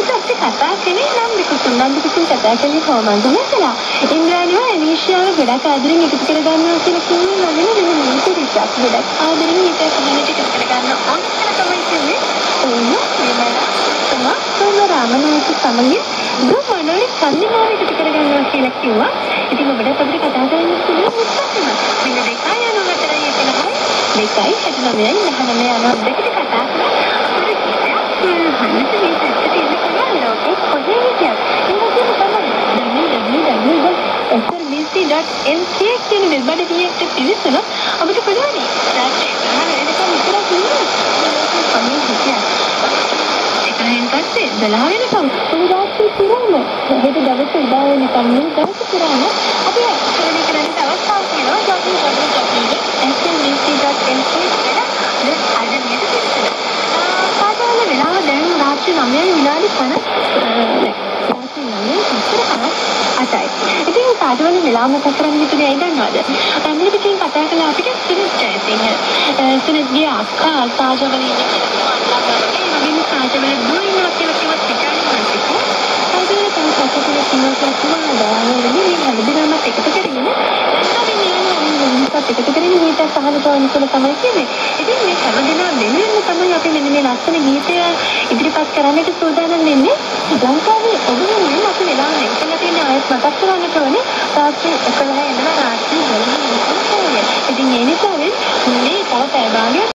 ඒකට අපි කතා කළේ නන්දිකුතුන් කතා කළේ කොහොමද කියලා. ඉන්ද්‍රාණිව ඇනීෂියාව ගොඩක් ආදරෙන් එකතු කරගන්නවා කියලා කියන්නේ නේද? මේක රිසක් ගොඩක් ආදරෙන් හිත කහනට එකතු කරගන්න ඕන කියලා තමයි කියන්නේ. රාමනායක සමගින් දුමනෝලි කන්දිමාව එකතු කරගන්නවා කියලා කිව්වා. ඉතින් ඔබට අපිට කතා කරන්න පුළුවන් උත්සාහය. මෙන්න 2 යනවා 4යි 11යි 2යි 69යි 19 යනවා දෙකට කතා කරලා අපිට හන්නට මේ පැත්තට එන්න පුළුවන් ලෝකේ කොහේ හිටියත්. ඒක තමයි www.srbc.lk කියන වෙබ් අඩවියට පිවිසුණොත් අපිට පුළුවන්. රාත්‍රී 11 වෙනකම් විතරක් නෙවෙයි. කොහේ හිටියත් එහෙන් පස්සේ 12 වෙනකම් උදාසී පුරාම හෙට දවස් උදා වෙනකම් මේ දවස් පුරාම අපි ශ්‍රවණය කරන්න අවස්ථාව තියෙනවා www.smbc.lk කියලා අද මේක පිළිතුර. පාඩවල වෙලාව දැන් රාත්‍රී 9:49. ඉතින් පාඩවල වෙලාව මොකක් කරන්න හිතුනේ ඇයි දන්නවද? මේ පිටින් කතා කළා අපිට සුනිත් ජයසිංහ. සුනිත්ගේ අක්කා පාඩවල ඉන්න කියලා වගේම පාඩවල දුව ඉන්නවා කියලා කිව්වත් හිතන්නේ නැතිකෝ. පාඩවල තමයි සතුටුල කිව්වා කියලා දාන්නේ මේ හැමදේම එකතු කරගෙන එකතු කරගෙන ගීත සහනට ඕන කියලා තමයි කියන්නේ. ඉතින් මේ හැමදේම වෙනුවෙන් තමයි අපි මෙන්න මේ ලස්සන ගීතය ඉදිරිපත් කරන්නට සූදානම් වෙන්නේ. ලංකාවේ ඔබනේ අපි වෙලාව දෙකලා තියෙන ආයත් මතක් කරගන්නට ඕනේ. රාත්‍රී 11 ඉඳලා රාත්‍රී 12 වෙනකම්. ඉතින් ඒ නිසා මේ තව පැය භාගයක්